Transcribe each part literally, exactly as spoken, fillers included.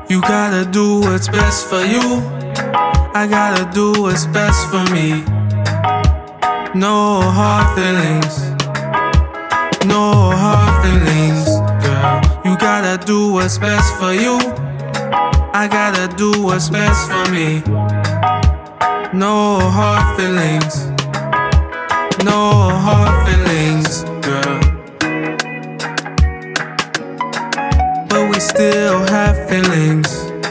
You gotta do what's best for you. I gotta do what's best for me. No hard feelings, no hard feelings, girl. You gotta do what's best for you. I gotta do what's best for me. No hard feelings, no hard feelings, girl. But we still have feelings,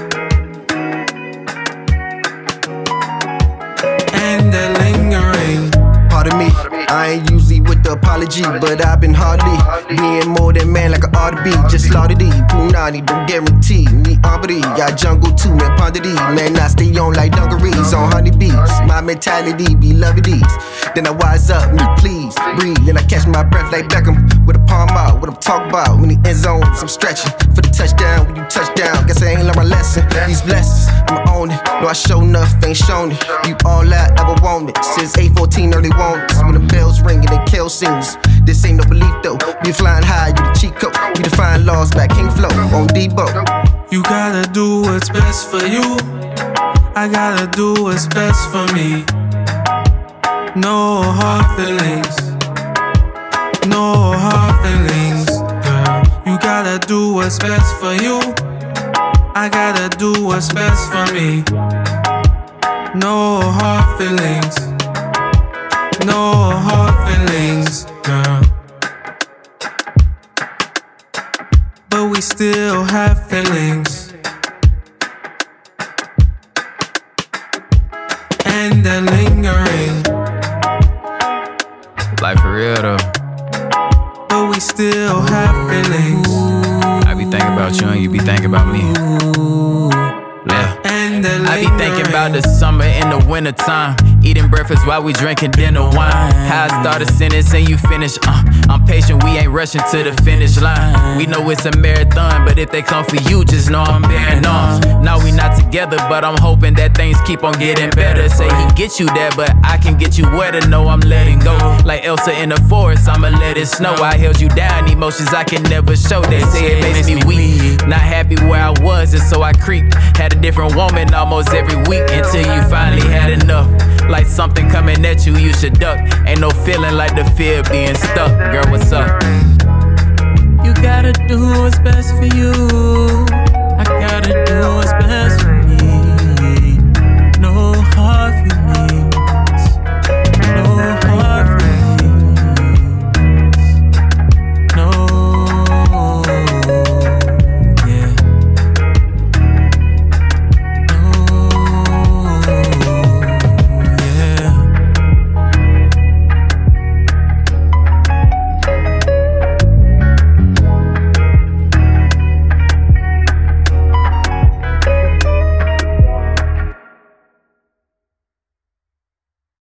and they're lingering. Pardon me, I ain't usually with the apology, but I've been hardly being more than man like I ought to be. Just slaughtered thee, Punani, don't guarantee me Ambry, I jungle too, man, ponder thee. Man, I stay on like dungarees on honeybees. My mentality be loving these. Then I wise up, me please, breathe. And I catch my breath like Beckham with a palm out. What I'm talking about, when the end zone, I'm stretching for the touchdown. When you touch down, guess I ain't learned my lesson. These blessings, I'ma own it. No, I show enough, ain't shown it. You all I ever wanted since eight fourteen early warnings. When the bells ringing, they kill singers. This ain't no belief though. We flying high, you the cheat code. We define laws back King Flow on Debo. You gotta do what's best for you. I gotta do what's best for me. No hard feelings, no hard feelings, girl. You gotta do what's best for you. I gotta do what's best for me. No hard feelings, no hard feelings, girl. But we still have feelings, and they're lingering. Like for real though. But we still have feelings. I be thinking about you and you be thinking about me. Yeah. And they're I be lingering. thinking about the summer and the winter time. Eating breakfast while we drinking dinner wine. How I start a sentence and you finish. Uh, I'm patient, we ain't rushing to the finish line. We know it's a marathon, but if they come for you, just know I'm bearing arms. Now we not together, but I'm hoping that things keep on getting better. Say he get you there, but I can get you where to know I'm letting go. Like Elsa in the forest, I'ma let it snow. I held you down, emotions I can never show. They say it makes me weak, not happy where I was, and so I creeped. Had a different woman almost every week until you finally had enough. Like something coming at you, you should duck. Ain't no feeling like the fear of being stuck. Girl, what's up? You gotta do what's best for you.